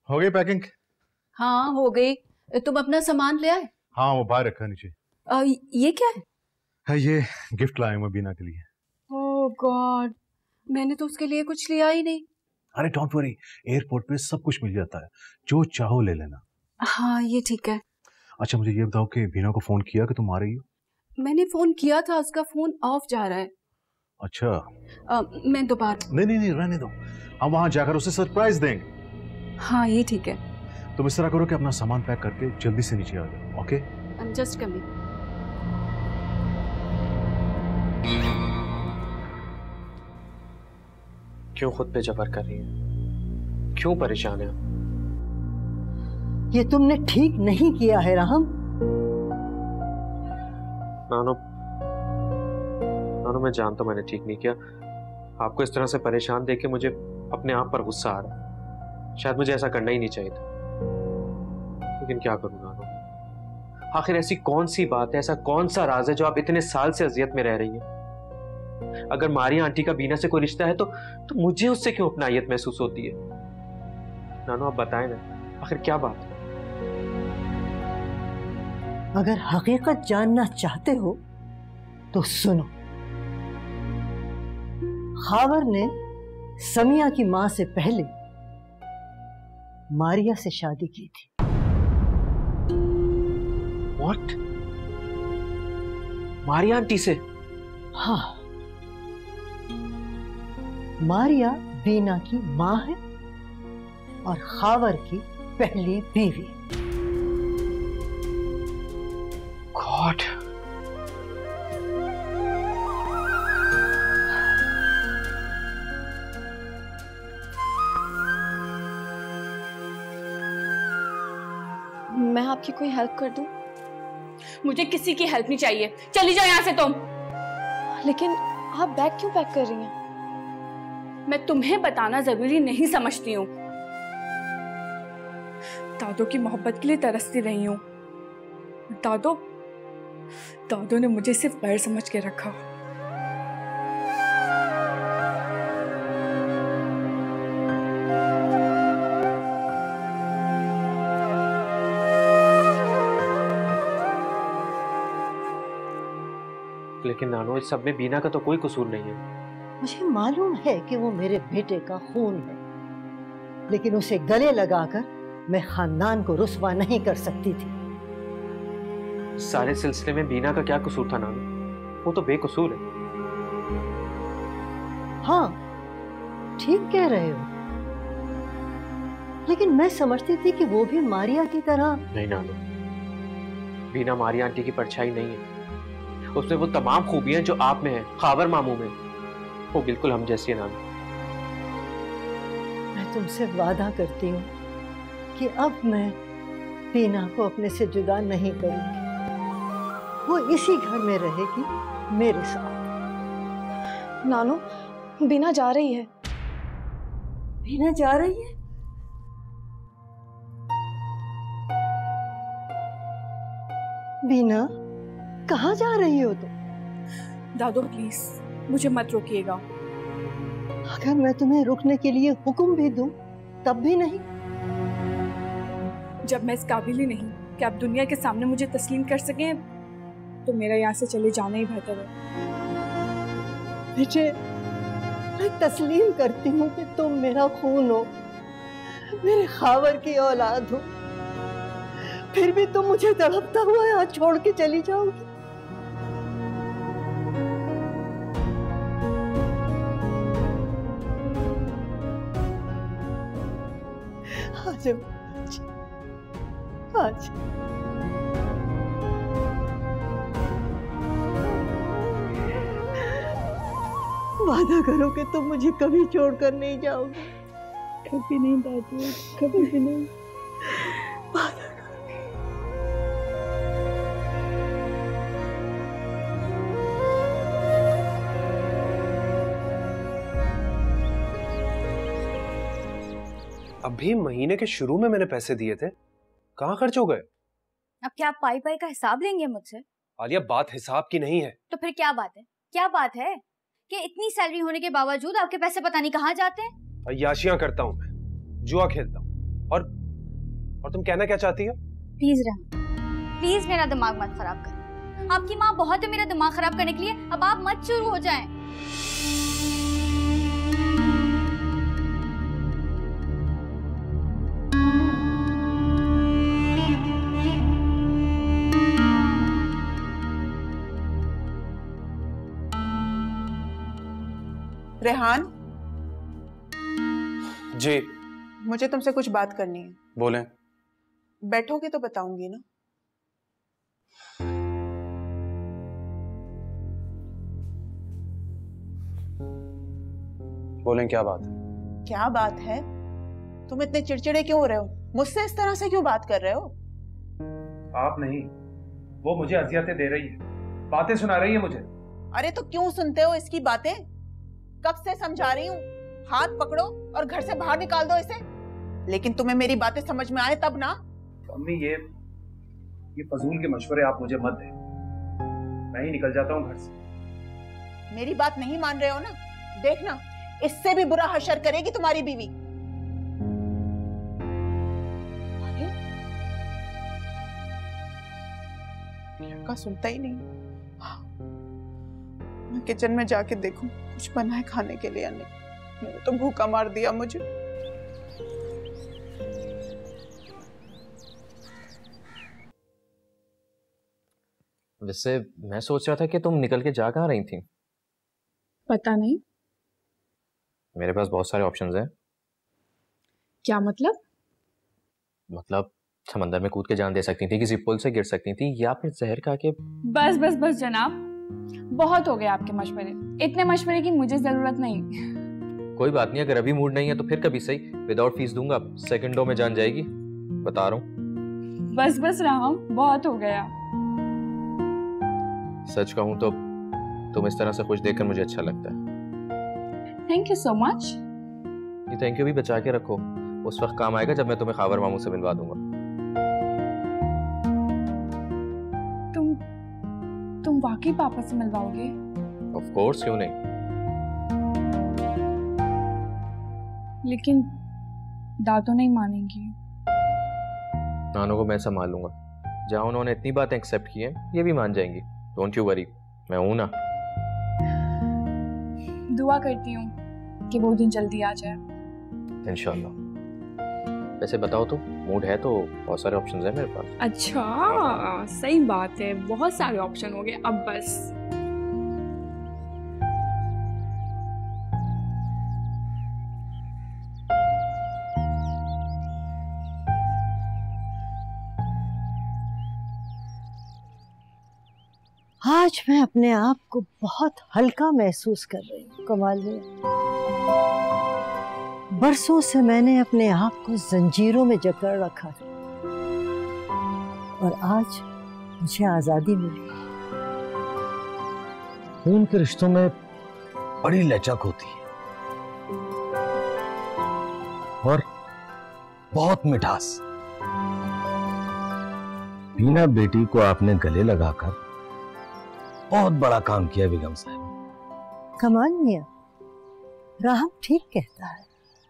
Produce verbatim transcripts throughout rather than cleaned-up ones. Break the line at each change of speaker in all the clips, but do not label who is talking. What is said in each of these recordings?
हो गई पैकिंग?
हाँ हो गई। तुम अपना सामान ले आए?
हाँ वो बाहर रखा नीचे।
आ, ये क्या है?
है ये गिफ्ट लाया हूँ बीना के लिए।
ओह गॉड, मैंने तो उसके लिए कुछ लिया ही नहीं।
अरे डोंट वरी, एयरपोर्ट पे सब कुछ मिल जाता है, जो चाहो ले लेना।
हाँ ये ठीक है।
अच्छा मुझे ये बताओ कि बीना को फोन किया कि तुम आ रही हो?
मैंने फोन किया था, उसका फोन ऑफ जा रहा है।
अच्छा
आ, मैं दोबारा।
नहीं नहीं नहीं रहने दो, हम वहां जाकर उसे सरप्राइज देंगे।
हाँ ये ठीक है।
तुम इस तरह करो कि अपना सामान पैक करके जल्दी से नीचे आ जाओ। Okay
I am just coming.
क्यों खुद पे जबर कर रही है? क्यों परेशान है?
ये तुमने ठीक नहीं किया है राहम।
नानो नानो मैं जानता हूं मैंने ठीक नहीं किया। आपको इस तरह से परेशान देख के मुझे अपने आप पर गुस्सा आ रहा है। शायद मुझे ऐसा करना ही नहीं चाहिए था, लेकिन क्या करूं नानो। आखिर ऐसी कौन सी बात है, ऐसा कौन सा राज है जो आप इतने साल से अजियत में रह रही हैं? अगर मारिया आंटी का बीना से कोई रिश्ता है तो तो मुझे उससे क्यों अपनायत महसूस होती है? नानो आप बताएं ना, आखिर क्या बात है?
अगर हकीकत जानना चाहते हो तो सुनो। खावर ने समिया की मां से पहले मारिया से शादी की थी।
What? मारिया आंटी से?
हाँ, मारिया बीना की मां है और खावर की पहली बीवी।
गॉड,
मैं आपकी कोई हेल्प कर दूं? मुझे किसी की हेल्प नहीं चाहिए, चली जाओ यहां से तुम। लेकिन आप बैग क्यों पैक कर रही हैं? मैं तुम्हें बताना जरूरी नहीं समझती हूँ। दादो की मोहब्बत के लिए तरसती रही हूँ। दादो दादो ने मुझे सिर्फ बैर समझ के रखा।
लेकिन नानो इस सब में बीना का तो कोई कसूर नहीं है।
मुझे मालूम है कि वो मेरे बेटे का खून है, लेकिन उसे गले लगाकर मैं खानदान को रुस्वा नहीं कर सकती थी।
सारे सिलसिले में बीना का क्या कसूर था नानो? वो तो बेकसूर है।
हाँ ठीक कह रहे हो, लेकिन मैं समझती थी कि वो भी मारिया की तरह।
नहीं नानो, बीना मारिया आंटी की परछाई नहीं है। उसमें वो तमाम खूबियां जो आप में है, खावर मामू में, वो बिल्कुल हम जैसी है नानो।
मैं तुमसे वादा करती हूँ कि अब मैं बीना को अपने से जुदा नहीं करूंगी। वो इसी घर में रहेगी मेरे साथ।
नानो, बीना जा रही है।
बीना जा रही है? बीना कहाँ जा रही हो तुम?
दादो प्लीज मुझे मत रोकिएगा।
अगर मैं तुम्हें रुकने के लिए हुक्म भी दूं तब भी नहीं?
जब मैं इस काबिल ही नहीं कि आप दुनिया के सामने मुझे तस्लीम कर सकें, तो मेरा यहाँ से चले जाना ही बेहतर है।
बेटे, मैं तस्लीम करती हूँ कि तुम मेरा खून हो, मेरे खावर की औलाद हो, फिर भी तुम मुझे तड़पता हुआ यहाँ छोड़ के चली जाओगी। आज आज वादा करो कि तुम मुझे कभी छोड़कर नहीं जाओगे।
कभी नहीं दादू, कभी भी नहीं।
वादा
अभी महीने के शुरू में मैंने पैसे दिए थे, कहाँ खर्च हो गए?
अब क्या आप पाई पाई का हिसाब लेंगे मुझसे?
आलिया बात हिसाब की नहीं है।
तो फिर क्या बात है? क्या बात है कि इतनी सैलरी होने के बावजूद आपके पैसे पता नहीं कहाँ जाते हैं?
अय्याशियां करता हूँ मैं, जुआ खेलता हूँ और और तुम कहना क्या चाहती हो?
प्लीज रेहान, प्लीज मेरा दिमाग मत खराब कर। आपकी माँ बहुत है मेरा दिमाग खराब करने के लिए, अब आप मत शुरू हो जाएं।
रेहान
जी
मुझे तुमसे कुछ बात करनी है।
बोलें।
बैठोगे तो बताऊंगी ना।
बोलें, क्या बात है?
क्या बात है? तुम इतने चिड़चिड़े क्यों हो रहे हो? मुझसे इस तरह से क्यों बात कर रहे हो?
आप नहीं, वो मुझे अजियतें दे रही है, बातें सुना रही है मुझे।
अरे तो क्यों सुनते हो इसकी बातें? कब से समझा रही हूँ, हाथ पकड़ो और घर से बाहर निकाल दो इसे। लेकिन तुम्हें मेरी बातें समझ में आए तब ना।
अम्मी, ये ये फजूल के मशवरे आप मुझे मत दें, मैं ही निकल जाता हूँ घर से।
मेरी बात नहीं मान रहे हो ना? देखना, इससे भी बुरा हशर करेगी तुम्हारी बीवी। का सुनता ही नहीं। मैं किचन में जाके देखूं कुछ बना है खाने के लिए या नहीं। मैंने तो भूखा मार दिया मुझे।
वैसे मैं सोच रहा था कि तुम निकल के जा कहाँ रही थी?
पता नहीं।
मेरे पास बहुत सारे ऑप्शंस हैं।
क्या मतलब?
मतलब समंदर में कूद के जान दे सकती थी, किसी पुल से गिर सकती थी, या फिर जहर खा के।
बस बस बस जनाब, बहुत हो गए आपके मशवरे। इतने मशवरे की मुझे जरूरत नहीं।
कोई बात नहीं, अगर अभी मूड नहीं है तो फिर कभी सही, विदाउट फीस दूंगा, सेकंडों में जान जाएगी, बता रहा हूँ।
बस बस राहम, बहुत हो गया।
सच कहूँ तो तुम इस तरह से खुश देखकर मुझे अच्छा लगता है।
Thank you so much.
ये थैंक यू भी बचा के रखो, उस वक्त काम आएगा जब मैं तुम्हें खावर मामू से मिलवा दूंगा।
तुम तुम वाकई पापा से मिलवाओगे?
ऑफ कोर्स, क्यों नहीं।
लेकिन दादू नहीं मानेंगी।
नानों को मैं संभाल लूंगा, जहां उन्होंने इतनी बातें एक्सेप्ट की हैं, ये भी मान जाएंगी। डोंट यू वरी, मैं हूं ना।
दुआ करती हूँ कि वो दिन जल्दी आ जाए।
इंशाल्लाह। वैसे बताओ तो, मूड है तो बहुत सारे ऑप्शंस हैं मेरे पास।
अच्छा, सही बात है, बहुत सारे ऑप्शन हो गए अब बस।
आज मैं अपने आप को बहुत हल्का महसूस कर रही हूँ कमाल में। बरसों से मैंने अपने आप को जंजीरों में जकड़ रखा था और आज मुझे आजादी मिली।
खून के रिश्तों में बड़ी लचक होती है और बहुत मिठास। बीना बेटी को आपने गले लगाकर बहुत बड़ा काम किया बेगम साहब।
कमाल मियां, राहम ठीक कहता है।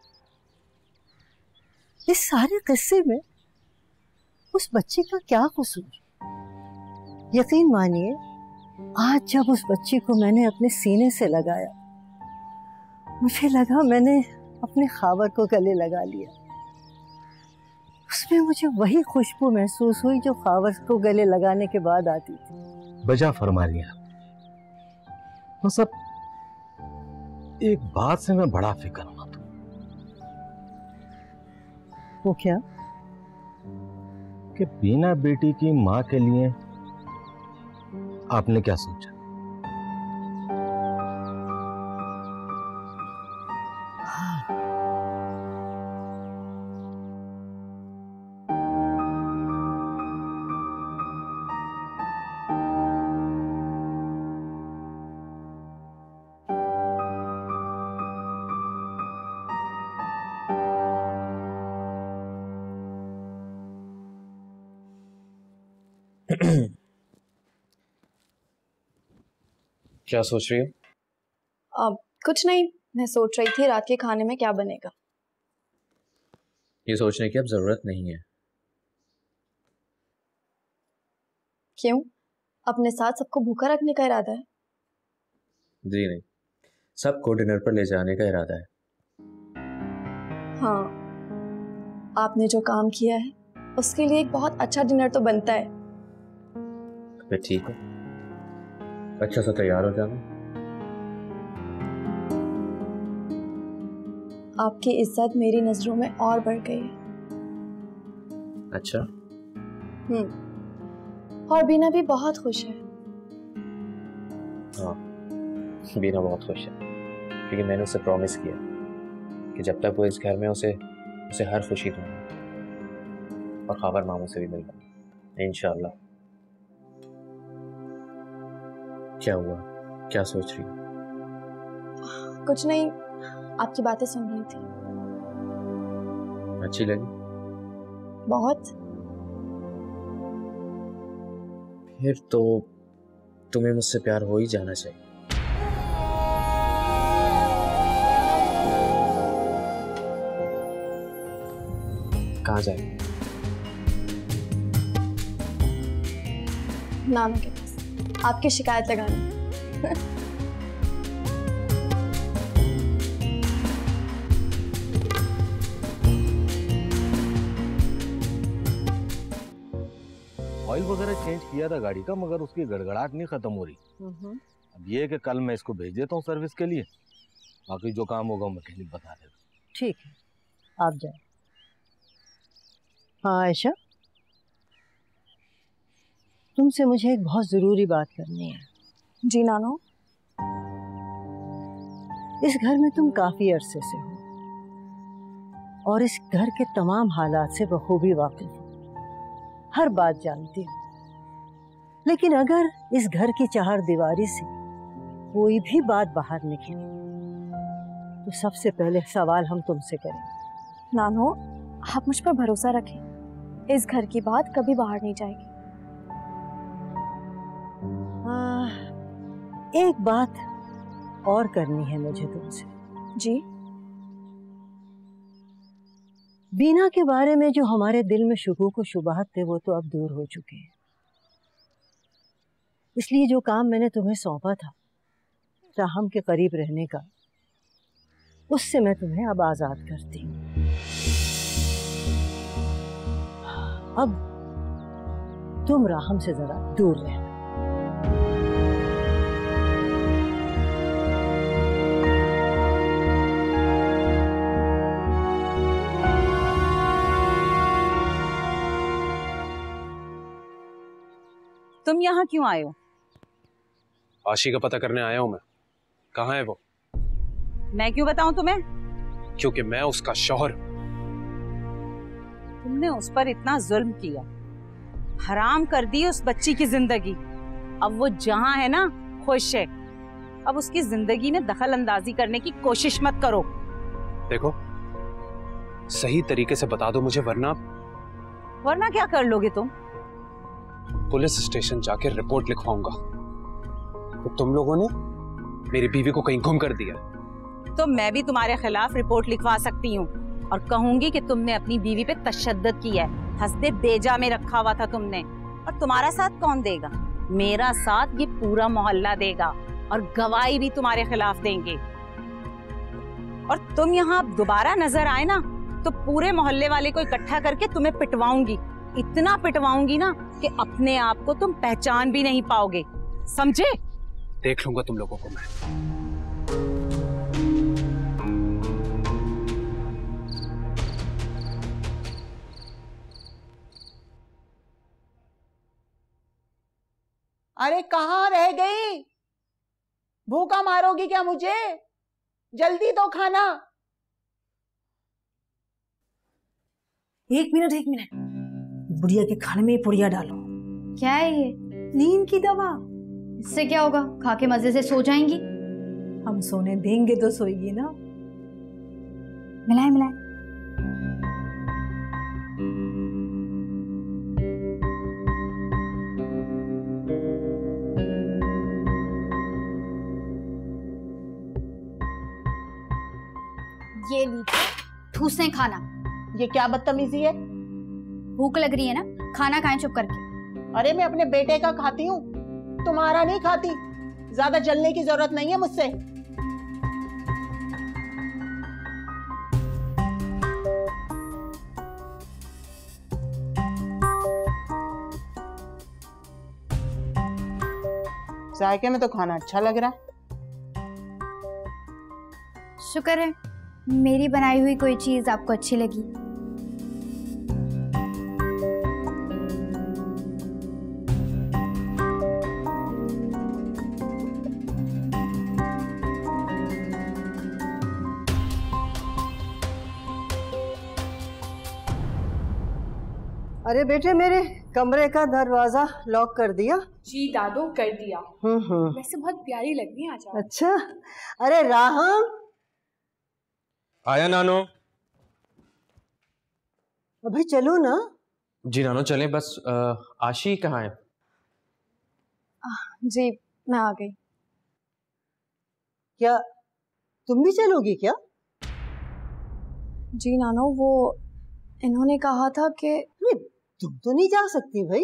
इस सारे किस्से में उस बच्चे का क्या कसूर? यकीन मानिए, आज जब उस बच्चे को मैंने अपने सीने से लगाया, मुझे लगा मैंने अपने खावर को गले लगा लिया। उसमें मुझे वही खुशबू महसूस हुई जो खावर को गले लगाने के बाद आती थी।
बजा फरमा लिया। तो सब एक बात से मैं बड़ा फिक्र हुआ था।
वो क्या?
कि बिना बेटी की मां के लिए आपने क्या सोचा?
क्या सोच रही हो?
अब कुछ नहीं, मैं सोच रही थी रात के खाने में क्या बनेगा।
ये सोचने की अब जरूरत नहीं है,
क्यों? अपने साथ सबको भूखा रखने का इरादा है?
जी नहीं, सबको डिनर पर ले जाने का इरादा है।
हाँ, आपने जो काम किया है उसके लिए एक बहुत अच्छा डिनर तो बनता है।
फिर ठीक है, अच्छा सा तैयार हो जाना।
आपकी इज्जत मेरी नजरों में और बढ़ गई है।
अच्छा।
हम्म, और बीना भी बहुत खुश है।
हाँ, बीना बहुत खुश है क्योंकि मैंने उसे प्रॉमिस किया कि जब तक वो इस घर में उसे उसे हर खुशी दूंगा और खाबर मामू से भी मिलूंगा इंशाल्लाह। क्या हुआ, क्या सोच रही हो?
कुछ नहीं, आपकी बातें सुन रही थी।
अच्छी लगी?
बहुत।
फिर तो तुम्हें मुझसे प्यार हो ही जाना चाहिए। कहाँ जाए?
नानू के पास, आपकी शिकायत लगाने।
ऑयल वगैरह चेंज किया था गाड़ी का, मगर उसकी गड़गड़ाहट नहीं खत्म हो रही। अब ये है कि कल मैं इसको भेज देता हूँ सर्विस के लिए, बाकी जो काम होगा मैकेनिक बता देगा।
ठीक है, आप जाए। हाँ आयशा, तुमसे मुझे एक बहुत जरूरी बात करनी है।
जी नानो।
इस घर में तुम काफी अरसे से हो और इस घर के तमाम हालात से बखूबी वाकिफ हो, हर बात जानती हो। लेकिन अगर इस घर की चार दीवारी से कोई भी बात बाहर निकले तो सबसे पहले सवाल हम तुमसे करेंगे।
नानो, आप मुझ पर भरोसा रखें, इस घर की बात कभी बाहर नहीं जाएगी।
आ, एक बात और करनी है मुझे तुमसे।
जी?
बीना के बारे में जो हमारे दिल में शुकूक व शुबहत थे वो तो अब दूर हो चुके हैं, इसलिए जो काम मैंने तुम्हें सौंपा था राहम के करीब रहने का, उससे मैं तुम्हें अब आजाद करती हूँ। अब तुम राहम से जरा दूर रहना।
तुम यहाँ क्यों आए हो?
आशी का पता करने आया हूं मैं। कहाँ है वो?
मैं क्यों बताऊं तुम्हें?
क्योंकि मैं उसका शौहर।
तुमने उस पर इतना जुल्म किया, हराम कर दी उस बच्ची की जिंदगी। अब वो जहाँ है ना खुश है। अब उसकी जिंदगी में दखल अंदाजी करने की कोशिश मत करो।
देखो, सही तरीके से बता दो मुझे, वरना
वरना क्या कर लोगे तुम?
पुलिस स्टेशन जाके रिपोर्ट लिखवाऊंगा। तो तुम लोगों ने मेरी बीवी को कहीं गुम कर दिया।
तो मैं भी तुम्हारे खिलाफ रिपोर्ट लिखवा सकती हूँ और कहूंगी कि तुमने अपनी बीवी पे तशद्दुद किया है, हस्दे बेजा में रखा हुआ था तुमने। और तुम्हारा साथ कौन देगा? मेरा साथ ये पूरा मोहल्ला देगा और गवाही भी तुम्हारे खिलाफ देंगे। और तुम यहाँ दोबारा नजर आए ना तो पूरे मोहल्ले वाले को इकट्ठा करके तुम्हें पिटवाऊंगी, इतना पिटवाऊंगी ना कि अपने आप को तुम पहचान भी नहीं पाओगे, समझे?
देख लूंगा तुम लोगों को मैं।
अरे कहाँ रह गई? भूखा मारोगी क्या मुझे? जल्दी दो खाना।
एक मिनट एक मिनट, बुढ़िया के खाने में पुड़िया डालो।
क्या है ये?
नींद की दवा।
इससे क्या होगा? खा के मजे से सो जाएंगी।
हम सोने देंगे तो सोएगी ना।
मिलाए मिलाए। ये लीजिए, ठूसें खाना।
ये क्या बदतमीजी है?
भूख लग रही है ना, खाना खाएं चुप करके।
अरे मैं अपने बेटे का खाती हूँ, तुम्हारा नहीं खाती। ज्यादा जलने की जरूरत नहीं है मुझसे। जायके में तो खाना अच्छा लग रहा है।
शुक्र है मेरी बनाई हुई कोई चीज आपको अच्छी लगी।
अरे बेटे, मेरे कमरे का दरवाजा लॉक कर दिया?
जी दादू, कर दिया।
हम्म हम्म।
वैसे बहुत प्यारी लग रही है आज।
अच्छा, अरे राहम।
आया नानो।
अभी चलो ना।
जी नानो चलें, बस आ, आशी कहाँ है?
जी मैं आ गई।
क्या तुम भी चलोगी क्या?
जी नानो, वो इन्होंने कहा था कि
तुम तो नहीं जा सकती भाई।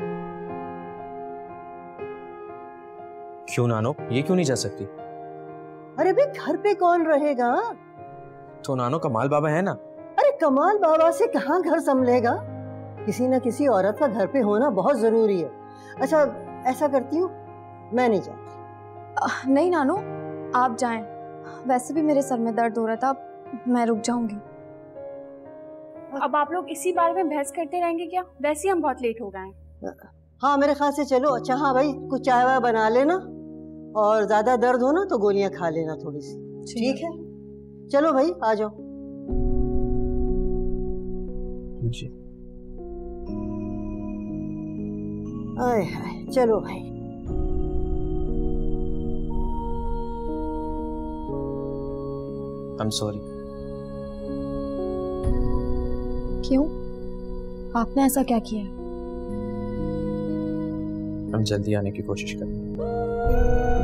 क्यों नानो, ये क्यों नहीं जा सकती?
अरे भाई, घर पे कौन रहेगा?
तो नानो कमाल बाबा है ना।
अरे कमाल बाबा से कहाँ घर संभलेगा? किसी ना किसी औरत का घर पे होना बहुत जरूरी है। अच्छा ऐसा करती हूँ, मैं नहीं जाती।
नहीं नानो, आप जाएं। वैसे भी मेरे सर में दर्द हो रहा था, मैं रुक जाऊंगी। अब आप लोग इसी बारे में बहस करते रहेंगे क्या? वैसे ही हम बहुत लेट हो गए हैं।
हाँ मेरे ख्याल से चलो। अच्छा हाँ भाई, कुछ चाय वाय बना लेना, और ज्यादा दर्द हो ना तो गोलियां खा लेना थोड़ी सी। ठीक है, चलो भाई आ जाओ।
जी।
आए हाय, चलो भाई।
I am sorry.
क्यों? आपने ऐसा क्या किया?
हम जल्दी आने की कोशिश करेंगे।